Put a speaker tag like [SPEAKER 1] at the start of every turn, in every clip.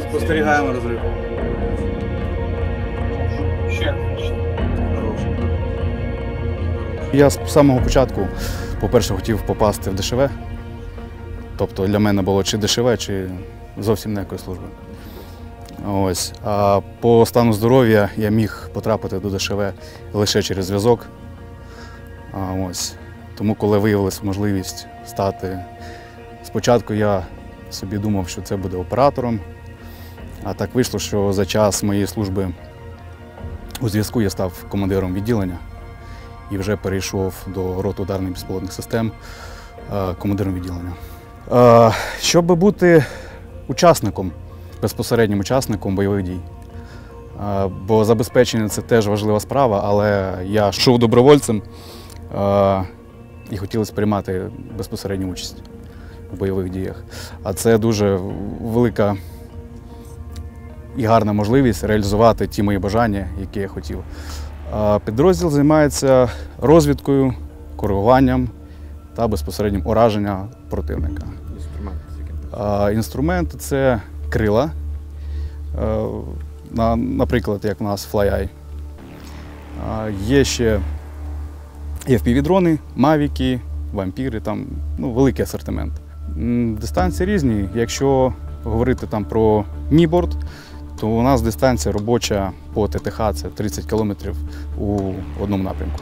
[SPEAKER 1] Спостерігаємо розрив.
[SPEAKER 2] Я з самого початку, по-перше, хотів попасти в ДШВ. Тобто для мене було чи ДШВ, чи зовсім ніякої служби. Ось. А по стану здоров'я я міг потрапити до ДШВ лише через зв'язок. Ось. Тому коли виявилася можливість стати, спочатку я собі думав, що це буде оператором, а так вийшло, що за час моєї служби у зв'язку я став командиром відділення і вже перейшов до роти ударних безпілотних систем командиром відділення. Щоб бути учасником, безпосереднім учасником бойових дій, бо забезпечення – це теж важлива справа, але я йшов добровольцем і хотілося приймати безпосередню участь в бойових діях. А це дуже велика і гарна можливість реалізувати ті мої бажання, які я хотів. Підрозділ займається розвідкою, коригуванням та безпосереднім ураженням противника. Інструменти – це крила, наприклад, як у нас FlyEye. Є ще FPV-дрони, мавіки, вампіри, там великий асортимент. Дистанції різні. Якщо говорити там про мій борт, то у нас дистанція робоча по ТТХ – це 30 кілометрів у одному напрямку.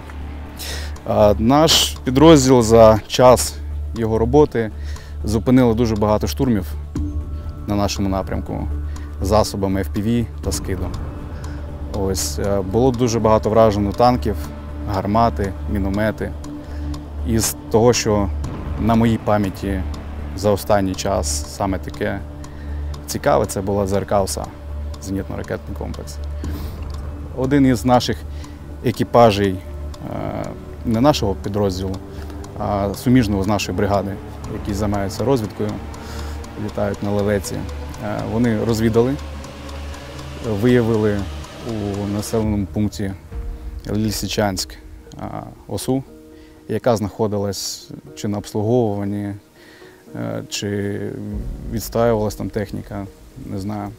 [SPEAKER 2] Наш підрозділ за час його роботи зупинили дуже багато штурмів на нашому напрямку засобами FPV та скидом. Ось, було дуже багато вражено танків, гармати, міномети. І з того, що на моїй пам'яті за останній час саме таке цікаве, це була ЗРК «Оса» – зенітно-ракетний комплекс. Один із наших екіпажей, не нашого підрозділу, а суміжного з нашої бригади, які займаються розвідкою, літають на лелеці. Вони розвідали, виявили у населеному пункті Лисичанськ осу, яка знаходилась чи на обслуговуванні, чи відстаювалась там техніка, не знаю.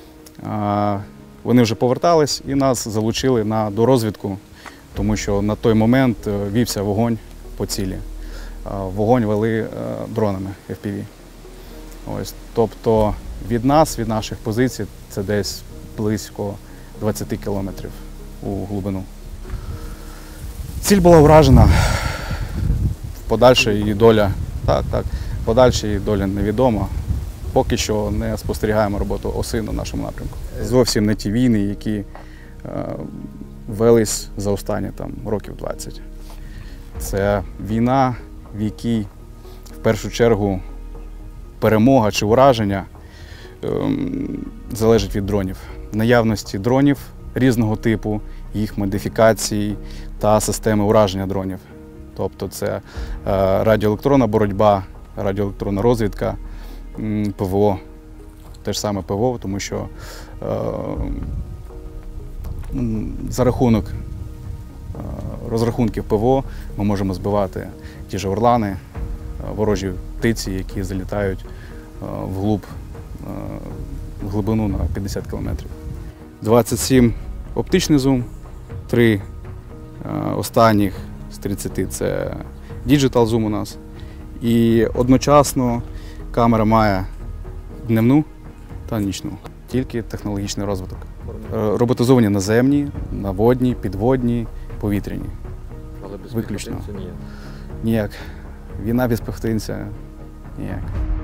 [SPEAKER 2] Вони вже повертались і нас залучили на дорозвідку, тому що на той момент вівся вогонь по цілі. Вогонь вели дронами FPV. Ось, тобто від нас, від наших позицій, це десь близько 20 кілометрів у глибину. Ціль була вражена, подальша її доля, подальша її доля невідома. Поки що не спостерігаємо роботу оси на нашому напрямку. Зовсім не ті війни, які велись за останні років 20. Це війна, в якій в першу чергу перемога чи ураження залежить від дронів. Наявності дронів різного типу, їх модифікацій та системи ураження дронів. Тобто це радіоелектронна боротьба, радіоелектронна розвідка, ПВО. Те ж саме ПВО, тому що за рахунок розрахунків ПВО ми можемо збивати ті ж орлани, ворожі птиці, які залітають в глибину на 50 кілометрів. 27 оптичний зум, 3 останніх з 30 – це діджитал зум у нас. І одночасно камера має дневну та нічну. Тільки технологічний розвиток. Роботизовані наземні, наводні, підводні, повітряні.
[SPEAKER 3] Але без
[SPEAKER 2] виключно.
[SPEAKER 3] піхотинця ніяк?
[SPEAKER 2] Ніяк. Війна без піхотинця – ніяк.